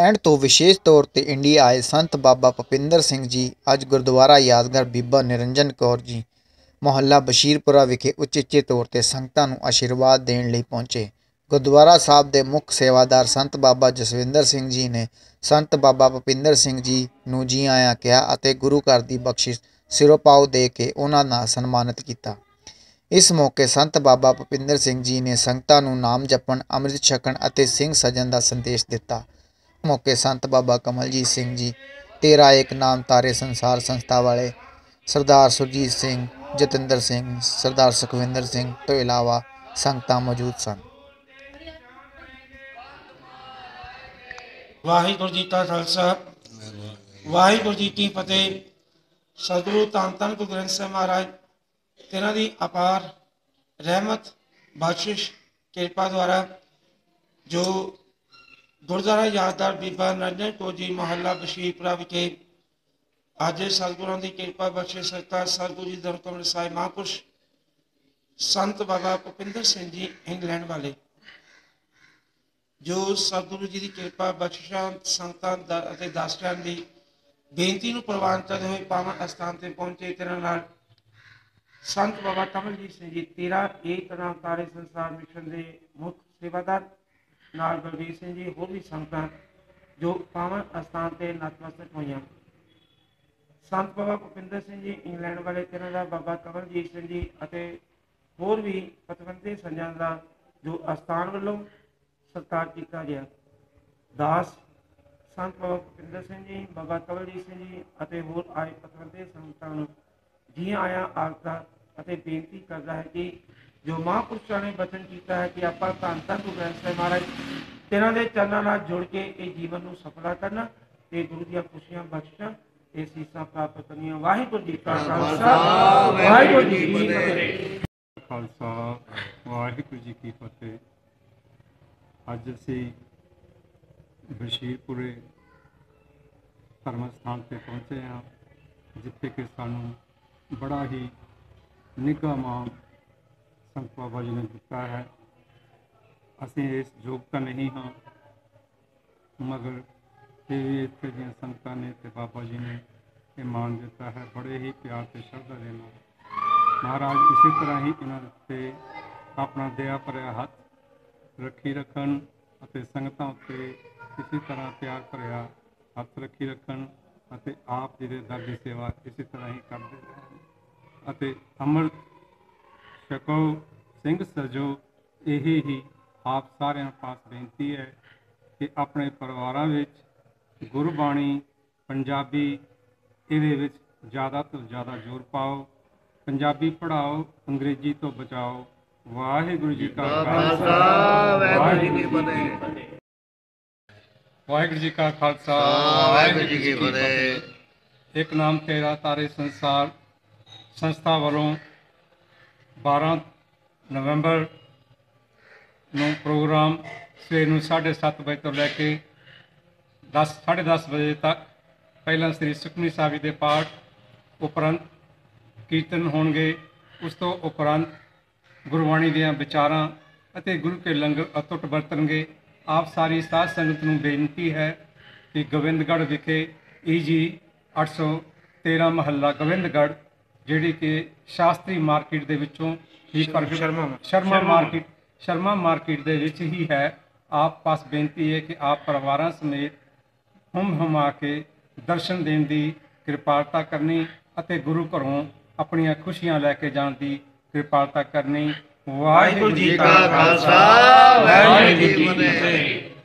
England ਤੋਂ ਵਿਸ਼ੇਸ਼ ਤੌਰ 'ਤੇ ਇੰਡੀਆ ਆਏ ਸੰਤ ਬਾਬਾ ਭੁਪਿੰਦਰ ਸਿੰਘ ਜੀ ਅੱਜ ਗੁਰਦੁਆਰਾ ਯਾਦਗਾਰ ਬੀਬਾ ਨਿਰੰਜਨ ਕੌਰ ਜੀ ਮੁਹੱਲਾ ਬਸ਼ੀਰਪੁਰਾ ਵਿਖੇ ਉਚੇਚੇ ਤੌਰ 'ਤੇ ਸੰਗਤਾਂ ਨੂੰ ਆਸ਼ੀਰਵਾਦ ਦੇਣ ਲਈ ਪਹੁੰਚੇ। ਗੁਰਦੁਆਰਾ ਸਾਹਿਬ ਦੇ ਮੁੱਖ ਸੇਵਾਦਾਰ ਸੰਤ ਬਾਬਾ ਜਸਵਿੰਦਰ ਸਿੰਘ ਜੀ ਨੇ ਸੰਤ ਬਾਬਾ ਭੁਪਿੰਦਰ ਸਿੰਘ ਜੀ ਨੂੰ ਜੀ ਆਇਆਂ ਕਿਹਾ ਅਤੇ ਗੁਰੂ ਘਰ ਦੀ ਬਖਸ਼ਿਸ਼ ਸਿਰੋਂ ਪਾਓ ਦੇ ਕੇ ਉਹਨਾਂ ਨਾਲ ਸਨਮਾਨਿਤ ਕੀਤਾ। ਇਸ ਮੌਕੇ ਸੰਤ ਬਾਬਾ ਭੁਪਿੰਦਰ ਸਿੰਘ ਜੀ ਨੇ ਸੰਗਤਾਂ ਨੂੰ ਨਾਮ ਜਪਣ, ਅੰਮ੍ਰਿਤ ਛਕਣ ਅਤੇ ਸਿੰਘ ਸਜਣ ਦਾ ਸੰਦੇਸ਼ ਦਿੱਤਾ। ਮੌਕੇ ਸੰਤ ਬਾਬਾ ਕਮਲਜੀਤ ਸਿੰਘ ਜੀ, ਤੇਰਾ ਏਕ ਨਾਮ ਤਾਰੇ ਸੰਸਾਰ ਸੰਸਥਾ ਵਾਲੇ ਸਰਦਾਰ ਸੁਰਜੀਤ ਸਿੰਘ, ਜਤਿੰਦਰ ਸਿੰਘ, ਸਰਦਾਰ ਸੁਖਵਿੰਦਰ ਸਿੰਘ ਤੋਂ ਇਲਾਵਾ ਸੰਗਤਾਂ ਮੌਜੂਦ ਸਨ। ਵਾਹਿਗੁਰੂ ਜੀ ਕਾ ਖਾਲਸਾ, ਵਾਹਿਗੁਰੂ ਜੀ ਕੀ ਫਤਿਹ। ਸਤਿਗੁਰੂ ਧੰਨ ਧੰਨ ਗੁਰੂ ਗ੍ਰੰਥ ਸਾਹਿਬ ਮਹਾਰਾਜ ਤਿਨਾਂ ਦੀ ਅਪਾਰ ਰਹਿਮਤ, ਬਖਸ਼ਿਸ਼, ਕਿਰਪਾ ਦੁਆਰਾ ਜੋ ਗੁਰਦੁਆਰਾ ਯਾਦਗਾਰ ਬੀਬਾ ਨਿਰੰਜਨ ਕੌਰ ਜੀ ਮੁਹੱਲਾ ਬਸ਼ੀਰਪੁਰਾ ਵਿਖੇ ਅੱਜ ਸਤਿਗੁਰਾਂ ਦੀ ਕਿਰਪਾ ਬਖਸ਼ਿਸ਼ ਸਦਕਾ ਸਤਿਗੁਰੂ ਜੀ ਧੰਨ ਕਮਲ ਸਾਹਿਬ ਮਹਾਂਪੁਰਸ਼ ਸੰਤ ਬਾਬਾ ਭੁਪਿੰਦਰ ਸਿੰਘ ਜੀ ਇੰਗਲੈਂਡ ਵਾਲੇ ਜੋ ਸਤਿਗੁਰੂ ਜੀ ਦੀ ਕਿਰਪਾ ਬਖਸ਼ਿਸ਼ਾਂ ਸੰਗਤਾਂ ਅਤੇ ਦਾਸਤਾਂ ਦੀ ਬੇਨਤੀ ਨੂੰ ਪ੍ਰਵਾਨ ਕਰਦੇ ਹੋਏ ਪਾਵਨ ਅਸਥਾਨ ਤੇ ਪਹੁੰਚੇ। ਤੇਰਾਂ ਨਾਲ ਸੰਤ ਬਾਬਾ ਕਮਲਜੀਤ ਸਿੰਘ ਜੀ, ਤੇਰਾ ਏਕ ਨਾਮ ਤਾਰੇ ਸੰਸਾਰ ਮਿਸ਼ਨ ਦੇ ਮੁੱਖ ਸੇਵਾਦਾਰ ਨਾਲ ਬਲਵੀਰ ਸਿੰਘ ਜੀ, ਹੋਰ ਵੀ ਸੰਗਤਾਂ ਜੋ ਪਾਵਨ ਅਸਥਾਨ ਤੇ ਨਤਮਸਤਕ ਹੋਈਆਂ। ਸੰਤ ਬਾਬਾ ਭੁਪਿੰਦਰ ਸਿੰਘ ਜੀ ਇੰਗਲੈਂਡ ਵਾਲੇ, ਤੇਰਾਂ ਦਾ ਬਾਬਾ ਕਮਲਜੀਤ ਸਿੰਘ ਜੀ ਅਤੇ ਹੋਰ ਵੀ ਪਤਵੰਤੇ ਸੰਜਾਂ ਦਾ ਜੋ ਅਸਥਾਨ ਵੱਲੋਂ ਸਤਿਕਾਰ ਕੀਤਾ ਗਿਆ। ਦਾਸ ਸੰਤ ਬਾਬਾ ਭੁਪਿੰਦਰ ਸਿੰਘ ਜੀ, ਬਾਬਾ ਕਮਲਜੀਤ ਸਿੰਘ ਜੀ ਅਤੇ ਹੋਰ ਆਏ ਪਤਵੰਤੇ ਸੰਗਤਾਂ ਨੂੰ ਜੀ ਆਇਆਂ ਆਖਦਾ ਅਤੇ ਬੇਨਤੀ ਕਰਦਾ ਹੈ ਕਿ ਜੋ ਮਹਾਂਪੁਰਸ਼ਾਂ ਨੇ ਬਚਨ ਕੀਤਾ ਹੈ ਕਿ ਆਪਾਂ ਧੰਨ ਧੰਨ ਗੁਰੂ ਗ੍ਰੰਥ ਸਾਹਿਬ ਮਹਾਰਾਜ ਤਿਨਾਂ ਦੇ ਚਰਨਾਂ ਨਾਲ ਜੁੜ ਕੇ ਇਹ ਜੀਵਨ ਨੂੰ ਸਫਲਾ ਕਰਨਾ ਤੇ ਗੁਰੂ ਦੀਆਂ ਖੁਸ਼ੀਆਂ ਬਖਸ਼ਾਂ ਤੇ ਸੀਸਾਂ ਪ੍ਰਾਪਤ ਕਰਨੀਆਂ। ਵਾਹਿਗੁਰੂ ਜੀ ਕਾ ਖਾਲਸਾ, ਵਾਹਿਗੁਰੂ ਜੀ ਕੀ ਫਤਿਹ। ਖਾਲਸਾ, ਵਾਹਿਗੁਰੂ ਜੀ ਕੀ ਫਤਿਹ। ਅੱਜ ਅਸੀਂ ਬਸ਼ੀਰਪੁਰੇ ਧਰਮ ਸਥਾਨ 'ਤੇ ਪਹੁੰਚੇ ਹਾਂ, ਜਿੱਥੇ ਕਿ ਸਾਨੂੰ ਬੜਾ ਹੀ ਨਿੱਘਾ ਮਾਣ ਸੰਤ ਬਾਬਾ ਜੀ ਨੇ ਦਿੱਤਾ ਹੈ। ਅਸੀਂ ਇਸ ਯੋਗ ਤਾਂ ਨਹੀਂ ਹਾਂ, ਮਗਰ ਇਹ ਇੱਥੇ ਦੀਆਂ ਸੰਗਤਾਂ ਨੇ ਅਤੇ ਬਾਬਾ ਜੀ ਨੇ ਇਹ ਮਾਣ ਦਿੱਤਾ ਹੈ ਬੜੇ ਹੀ ਪਿਆਰ ਅਤੇ ਸ਼ਰਧਾ ਦੇ ਨਾਲ। ਮਹਾਰਾਜ ਇਸੇ ਤਰ੍ਹਾਂ ਹੀ ਇਹਨਾਂ ਉੱਤੇ ਆਪਣਾ ਦਇਆ ਭਰਿਆ ਹੱਥ ਰੱਖੀ ਰੱਖਣ ਅਤੇ ਸੰਗਤਾਂ ਉੱਤੇ ਇਸੇ ਤਰ੍ਹਾਂ ਪਿਆਰ ਭਰਿਆ ਹੱਥ ਰੱਖੀ ਰੱਖਣ ਅਤੇ ਆਪ ਜੀ ਦੇ ਦਰ ਦੀ ਸੇਵਾ ਇਸੇ ਤਰ੍ਹਾਂ ਹੀ ਕਰਦੇ ਰਹਿਣ ਅਤੇ ਅੰਮ੍ਰਿਤ ਛਕੋ, ਸਿੰਘ ਸਜੋ। ਇਹ ਹੀ ਆਪ ਸਾਰਿਆਂ ਪਾਸ ਬੇਨਤੀ ਹੈ ਕਿ ਆਪਣੇ ਪਰਿਵਾਰਾਂ ਵਿੱਚ ਗੁਰਬਾਣੀ ਪੰਜਾਬੀ ਇਹਦੇ ਵਿੱਚ ਜ਼ਿਆਦਾ ਤੋਂ ਜ਼ਿਆਦਾ ਜ਼ੋਰ ਪਾਓ, ਪੰਜਾਬੀ ਪੜ੍ਹਾਓ, ਅੰਗਰੇਜ਼ੀ ਤੋਂ ਬਚਾਓ। ਵਾਹਿਗੁਰੂ ਜੀ ਕਾ ਖਾਲਸਾ, ਵਾਹਿਗੁਰੂ ਜੀ ਕੀ ਫਤਿਹ। ਵਾਹਿਗੁਰੂ ਜੀ ਕਾ ਖਾਲਸਾ, ਵਾਹਿਗੁਰੂ ਜੀ ਕੀ ਫਤਿਹ। ਇੱਕ ਨਾਮ ਤੇਰਾ ਤਾਰੇ ਸੰਸਾਰ ਸੰਸਥਾ ਵੱਲੋਂ 12 ਨਵੰਬਰ ਨੂੰ ਪ੍ਰੋਗਰਾਮ ਸਵੇਰ ਨੂੰ 7:30 ਵਜੇ ਤੋਂ ਲੈ ਕੇ 10:30 ਵਜੇ ਤੱਕ ਪਹਿਲਾਂ ਸ੍ਰੀ ਸੁਖਮਨੀ ਸਾਹਿਬ ਜੀ ਦੇ ਪਾਠ ਉਪਰੰਤ ਕੀਰਤਨ ਹੋਣਗੇ। ਉਸ ਤੋਂ ਉਪਰੰਤ ਗੁਰਬਾਣੀ ਦੀਆਂ ਵਿਚਾਰਾਂ ਅਤੇ ਗੁਰੂ ਕੇ ਲੰਗਰ ਅਤੁੱਟ ਵਰਤਣਗੇ। ਆਪ ਸਾਰੀ ਸਾਧ ਸੰਗਤ ਨੂੰ ਬੇਨਤੀ ਹੈ ਕਿ ਗੋਬਿੰਦਗੜ੍ਹ ਵਿਖੇ EG 813 ਮਹੱਲਾ ਗੋਬਿੰਦਗੜ੍ਹ, ਜਿਹੜੀ ਕਿ ਸ਼ਾਸਤਰੀ ਮਾਰਕੀਟ ਦੇ ਵਿੱਚੋਂ ਹੀ ਸ਼ਰਮਾ ਮਾਰਕੀਟ ਦੇ ਵਿੱਚ ਹੀ ਹੈ। ਆਪ ਪਾਸ ਬੇਨਤੀ ਹੈ ਕਿ ਆਪ ਪਰਿਵਾਰਾਂ ਸਮੇਤ ਹੁਮਾ ਕੇ ਦਰਸ਼ਨ ਦੇਣ ਦੀ ਕਿਰਪਾਲਤਾ ਕਰਨੀ ਅਤੇ ਗੁਰੂ ਘਰੋਂ ਆਪਣੀਆਂ ਖੁਸ਼ੀਆਂ ਲੈ ਕੇ ਜਾਣ ਦੀ ਕਿਰਪਾਲਤਾ ਕਰਨੀ। ਵਾਹਿਗੁਰੂ ਜੀ ਕਾ ਖਾਲਸਾ, ਵਾਹਿਗੁਰੂ ਜੀ ਕੀ ਫਤਿਹ।